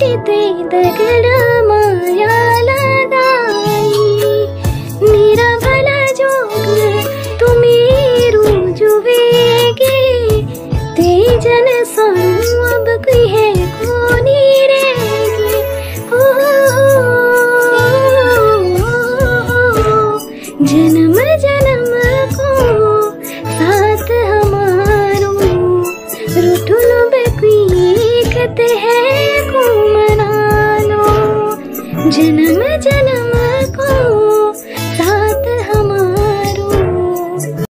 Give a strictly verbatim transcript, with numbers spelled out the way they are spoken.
ते दगड़ माया लगाई। मेरा भला जोग तुमेरु जुवेगे, ते जन सानु अब कोई है कोनी रहेगी। ओ जन्म जन्म को साथ हमारो, रुठुलो बेकुई कहते हैं को मना लो। जन्म जन्म